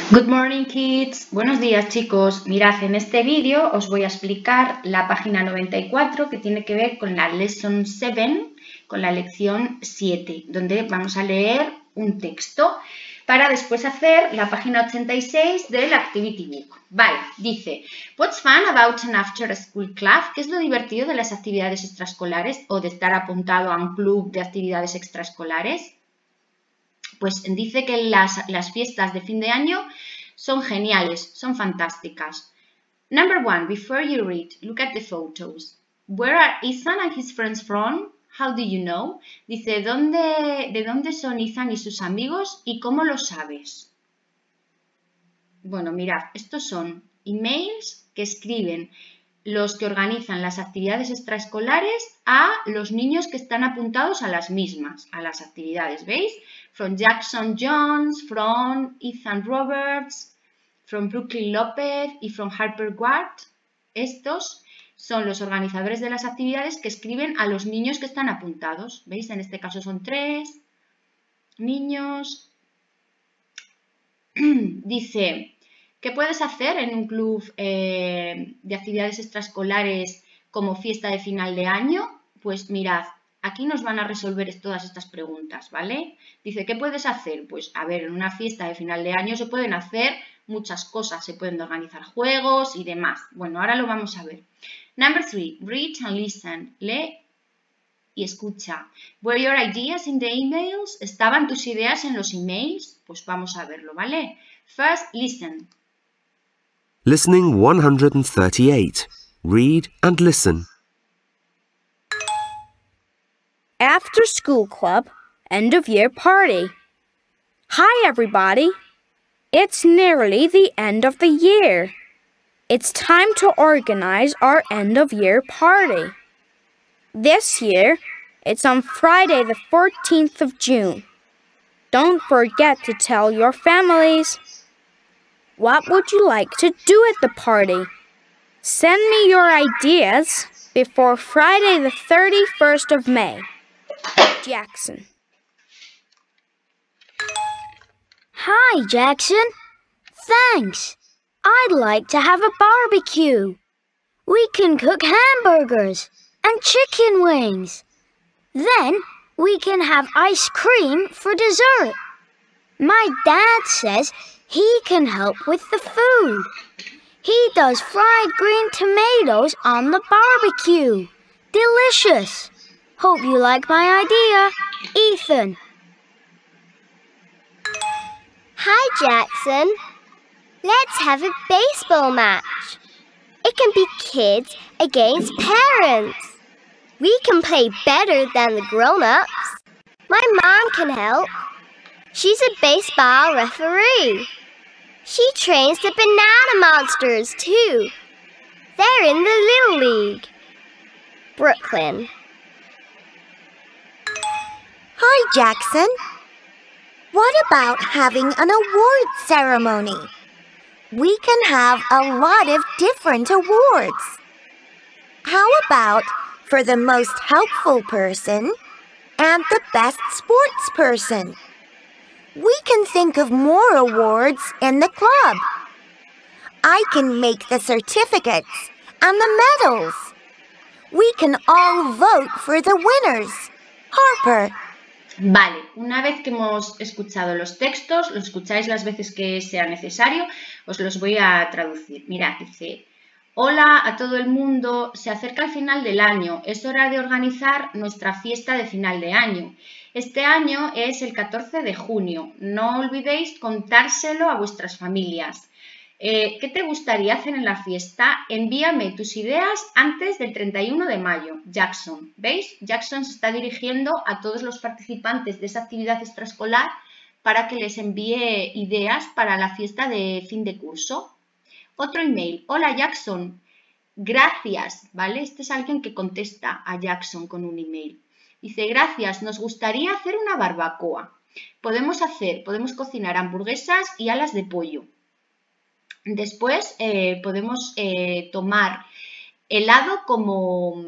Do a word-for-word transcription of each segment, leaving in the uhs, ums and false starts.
Good morning, kids. Buenos días, chicos. Mirad, en este vídeo os voy a explicar la página noventa y cuatro que tiene que ver con la Lesson siete, con la lección siete, donde vamos a leer un texto para después hacer la página ochenta y seis del Activity Book. Vale, dice, What's fun about an after school club? ¿Qué es lo divertido de las actividades extraescolares o de estar apuntado a un club de actividades extraescolares? Pues dice que las, las fiestas de fin de año son geniales, son fantásticas. Number one, before you read, look at the photos. Where are Ethan and his friends from? How do you know? Dice, ¿dónde, ¿de dónde son Ethan y sus amigos y cómo lo sabes? Bueno, mirad, estos son emails que escriben los que organizan las actividades extraescolares a los niños que están apuntados a las mismas, a las actividades, ¿veis? From Jackson Jones, from Ethan Roberts, from Brooklyn Lopez y from Harper Ward. Estos son los organizadores de las actividades que escriben a los niños que están apuntados, ¿veis? En este caso son tres niños. Dice, ¿qué puedes hacer en un club eh, de actividades extraescolares como fiesta de final de año? Pues mirad, aquí nos van a resolver todas estas preguntas, ¿vale? Dice, ¿qué puedes hacer? Pues a ver, en una fiesta de final de año se pueden hacer muchas cosas, se pueden organizar juegos y demás. Bueno, ahora lo vamos a ver. Number three, read and listen. Lee y escucha. Were your ideas in the emails? ¿Estaban tus ideas en los emails? Pues vamos a verlo, ¿vale? First, listen. Listening one hundred thirty-eight. Read and listen. After school club, end of year party. Hi everybody. It's nearly the end of the year. It's time to organize our end of year party. This year, it's on Friday the fourteenth of June. Don't forget to tell your families. What would you like to do at the party? Send me your ideas before Friday the thirty-first of May. Jackson. Hi, Jackson. Thanks. I'd like to have a barbecue. We can cook hamburgers and chicken wings. Then we can have ice cream for dessert. My dad says he can help with the food. He does fried green tomatoes on the barbecue. Delicious. Hope you like my idea. Ethan. Hi, Jackson. Let's have a baseball match. It can be kids against parents. We can play better than the grown-ups. My mom can help. She's a baseball referee. She trains the Banana Monsters, too. They're in the Little League. Brooklyn. Hi, Jackson. What about having an award ceremony? We can have a lot of different awards. How about for the most helpful person and the best sports person? We can think of more awards in the club. I can make the certificates and the medals. We can all vote for the winners. Harper. Vale, una vez que hemos escuchado los textos, lo escucháis las veces que sea necesario, os los voy a traducir. Mirad, dice, hola a todo el mundo, se acerca el final del año, es hora de organizar nuestra fiesta de final de año. Este año es el catorce de junio, no olvidéis contárselo a vuestras familias. Eh, ¿Qué te gustaría hacer en la fiesta? Envíame tus ideas antes del treinta y uno de mayo. Jackson. ¿Veis? Jackson se está dirigiendo a todos los participantes de esa actividad extraescolar para que les envíe ideas para la fiesta de fin de curso. Otro email. Hola, Jackson. Gracias. ¿Vale? Este es alguien que contesta a Jackson con un email. Dice, gracias. Nos gustaría hacer una barbacoa. Podemos hacer, podemos cocinar hamburguesas y alas de pollo. Después eh, podemos eh, tomar helado como,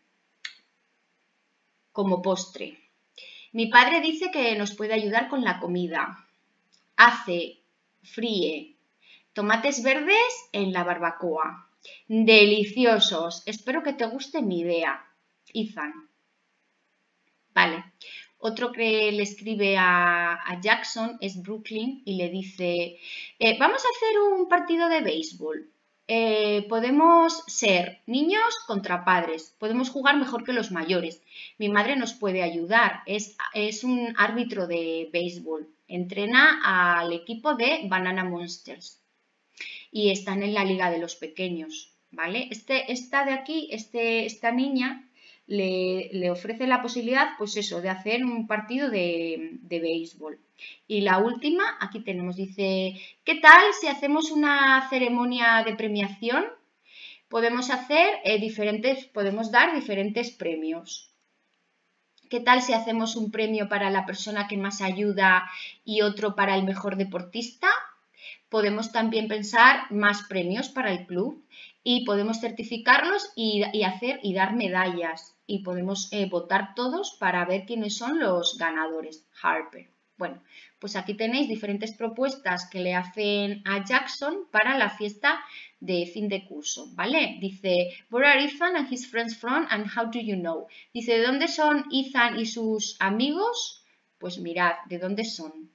como postre. Mi padre dice que nos puede ayudar con la comida. Hace fríe. Tomates verdes en la barbacoa. Deliciosos. Espero que te guste mi idea, Ethan. Vale. Otro que le escribe a, a Jackson es Brooklyn y le dice, eh, vamos a hacer un partido de béisbol. Eh, podemos ser niños contra padres, podemos jugar mejor que los mayores. Mi madre nos puede ayudar, es, es un árbitro de béisbol, entrena al equipo de Banana Monsters y están en la liga de los pequeños, ¿vale? Este, esta de aquí, este, esta niña le, le ofrece la posibilidad, pues eso, de hacer un partido de, de béisbol. Y la última, aquí tenemos, dice, ¿qué tal si hacemos una ceremonia de premiación? Podemos hacer eh, diferentes, podemos dar diferentes premios. ¿Qué tal si hacemos un premio para la persona que más ayuda y otro para el mejor deportista? Podemos también pensar más premios para el club y podemos certificarlos y, y hacer y dar medallas. Y podemos eh, votar todos para ver quiénes son los ganadores. Harper. Bueno, pues aquí tenéis diferentes propuestas que le hacen a Jackson para la fiesta de fin de curso, ¿vale? Dice, where are Ethan and his friends from and how do you know? Dice, ¿de dónde son Ethan y sus amigos? Pues mirad, ¿de dónde son?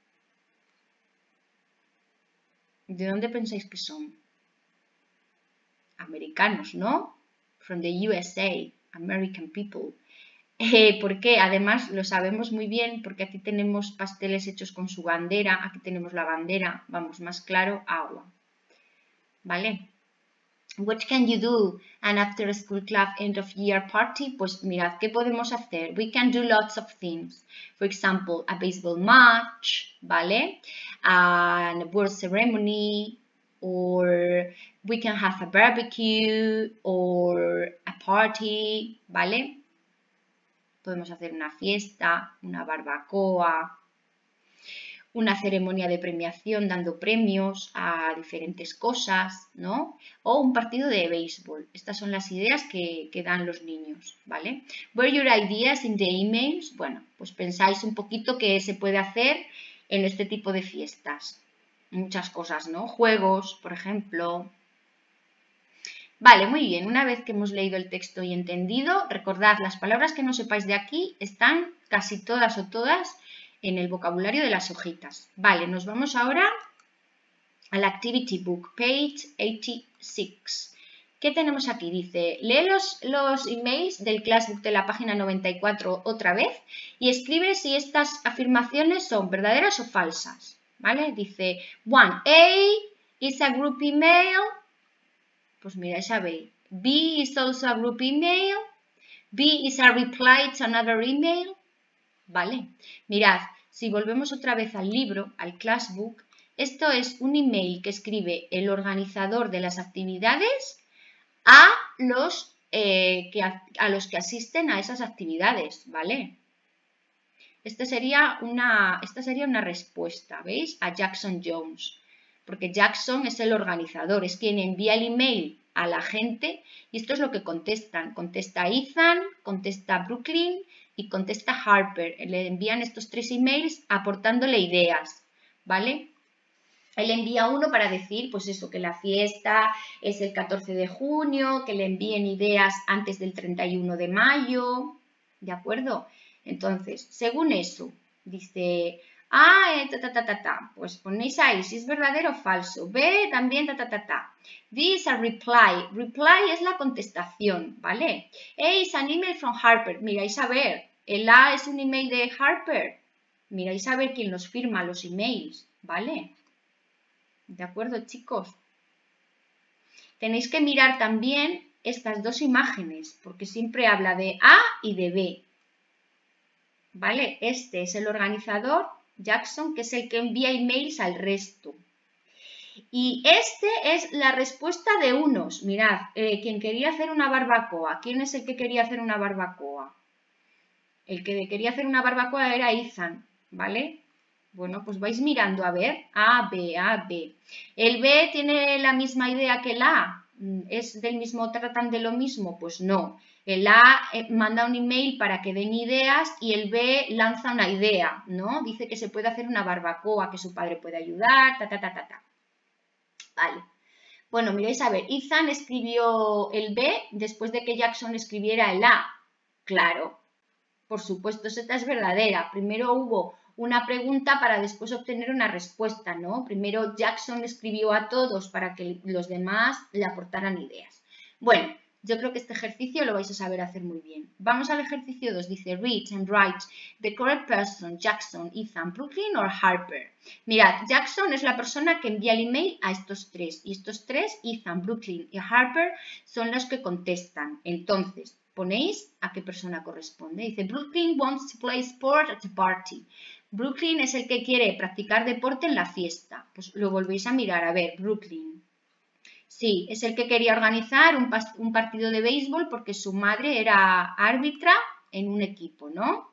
¿De dónde pensáis que son? Americanos, ¿no? From the U S A, American people. Eh, ¿Por qué? Además lo sabemos muy bien porque aquí tenemos pasteles hechos con su bandera, aquí tenemos la bandera, vamos, más claro, agua. ¿Vale? What can you do? An after school club end of year party? Pues mirad, ¿qué podemos hacer? We can do lots of things. For example, a baseball match, ¿vale? An award ceremony, or we can have a barbecue, or a party, ¿vale? Podemos hacer una fiesta, una barbacoa, una ceremonia de premiación dando premios a diferentes cosas, ¿no? O un partido de béisbol. Estas son las ideas que, que dan los niños, ¿vale? Were your ideas in the emails? Bueno, pues pensáis un poquito qué se puede hacer en este tipo de fiestas. Muchas cosas, ¿no? Juegos, por ejemplo. Vale, muy bien. Una vez que hemos leído el texto y entendido, recordad, las palabras que no sepáis de aquí están casi todas o todas en el vocabulario de las hojitas. Vale, nos vamos ahora al Activity Book, page ochenta y seis. ¿Qué tenemos aquí? Dice, lee los, los emails del Classbook de la página noventa y cuatro otra vez y escribe si estas afirmaciones son verdaderas o falsas. ¿Vale? Dice, one, A is a group email. Pues mira, esa B. B is also a group email. B is a reply to another email. Vale. Mirad, si volvemos otra vez al libro, al Classbook, esto es un email que escribe el organizador de las actividades a los, eh, que, a los que asisten a esas actividades, ¿vale? Este sería una, esta sería una respuesta, ¿veis? A Jackson Jones. Porque Jackson es el organizador, es quien envía el email a la gente y esto es lo que contestan. Contesta Ethan, contesta Brooklyn y contesta Harper. Le envían estos tres emails aportándole ideas, ¿vale? Él envía uno para decir, pues eso, que la fiesta es el catorce de junio, que le envíen ideas antes del treinta y uno de mayo, ¿de acuerdo? Entonces, según eso, dice... A, eh, ta, ta, ta, ta, ta. Pues ponéis ahí si es verdadero o falso. B, también, ta, ta, ta, ta. D is a reply. Reply es la contestación, ¿vale? A is an email from Harper. Miráis a ver. El A es un email de Harper. Miráis a ver quién los firma los emails, ¿vale? ¿De acuerdo, chicos? Tenéis que mirar también estas dos imágenes, porque siempre habla de A y de B. ¿Vale? Este es el organizador, Jackson, que es el que envía emails al resto. Y este es la respuesta de unos. Mirad, eh, quien quería hacer una barbacoa. ¿Quién es el que quería hacer una barbacoa? El que quería hacer una barbacoa era Ethan, ¿vale? Bueno, pues vais mirando a ver. A, B, A, B. ¿El B tiene la misma idea que el A? ¿Es del mismo, tratan de lo mismo? Pues no. El A eh, manda un email para que den ideas y el B lanza una idea, ¿no? Dice que se puede hacer una barbacoa, que su padre puede ayudar, ta, ta, ta, ta, ta. Vale. Bueno, miréis a ver, Ethan escribió el B después de que Jackson escribiera el A. Claro, por supuesto, esta es verdadera. Primero hubo una pregunta para después obtener una respuesta, ¿no? Primero Jackson escribió a todos para que los demás le aportaran ideas. Bueno, yo creo que este ejercicio lo vais a saber hacer muy bien. Vamos al ejercicio dos. Dice, read and write the correct person, Jackson, Ethan, Brooklyn or Harper. Mirad, Jackson es la persona que envía el email a estos tres. Y estos tres, Ethan, Brooklyn y Harper, son los que contestan. Entonces, ponéis a qué persona corresponde. Dice, Brooklyn wants to play sport at the party. Brooklyn es el que quiere practicar deporte en la fiesta. Pues lo volvéis a mirar. A ver, Brooklyn. Sí, es el que quería organizar un, un partido de béisbol porque su madre era árbitra en un equipo, ¿no?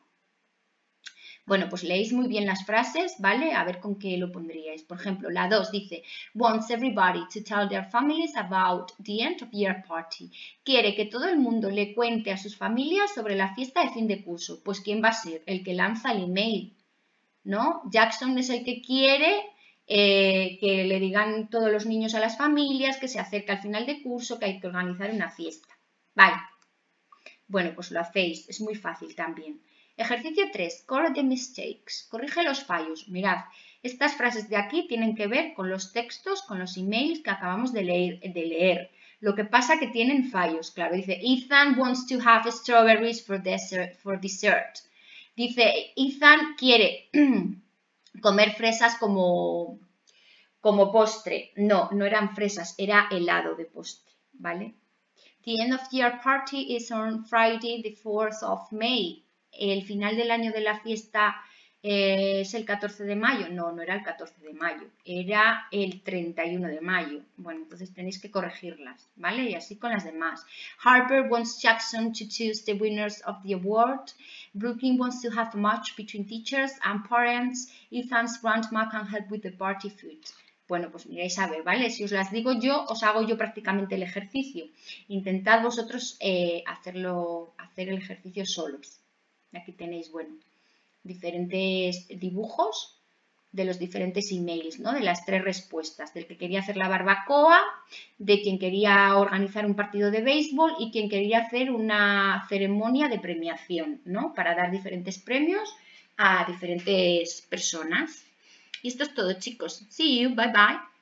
Bueno, pues leéis muy bien las frases, ¿vale? A ver con qué lo pondríais. Por ejemplo, la dos dice, wants everybody to tell their families about the end of year party. Quiere que todo el mundo le cuente a sus familias sobre la fiesta de fin de curso. Pues ¿quién va a ser? El que lanza el email, ¿no? Jackson es el que quiere eh, que le digan todos los niños a las familias que se acerca al final de curso, que hay que organizar una fiesta. Vale. Bueno, pues lo hacéis. Es muy fácil también. Ejercicio tres. Correct the mistakes. Corrige los fallos. Mirad, estas frases de aquí tienen que ver con los textos, con los emails que acabamos de leer. De leer. Lo que pasa que tienen fallos. Claro, dice, Ethan wants to have strawberries for dessert. For dessert. Dice, Ethan quiere comer fresas como, como postre. No, no eran fresas, era helado de postre, ¿vale? The end of year party is on Friday, the fourth of May. El final del año de la fiesta eh, es el catorce de mayo. No, no era el catorce de mayo, era el treinta y uno de mayo. Bueno, entonces tenéis que corregirlas, ¿vale? Y así con las demás. Harper wants Jackson to choose the winners of the award. Brooklyn wants to have a match between teachers and parents. Ethan's grandma can help with the party food. Bueno, pues miráis a ver, ¿vale? Si os las digo yo, os hago yo prácticamente el ejercicio. Intentad vosotros eh, hacerlo, hacer el ejercicio solos. Aquí tenéis, bueno, diferentes dibujos de los diferentes emails, ¿no? De las tres respuestas, del que quería hacer la barbacoa, de quien quería organizar un partido de béisbol y quien quería hacer una ceremonia de premiación, ¿no? Para dar diferentes premios a diferentes personas. Y esto es todo, chicos. See you, bye bye.